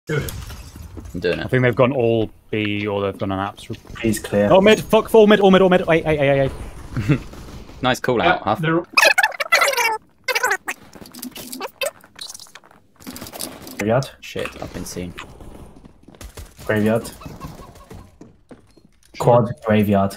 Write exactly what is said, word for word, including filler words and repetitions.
Do it. I'm doing I it. think they've gone all B or they've done an apps. He's clear. Oh, mid. Fuck, full mid, all mid, all mid. Wait, hey, hey, hey, hey. Nice call Yeah, out, Huff. they're... Graveyard. Shit, I've been seen. Graveyard. Quad graveyard.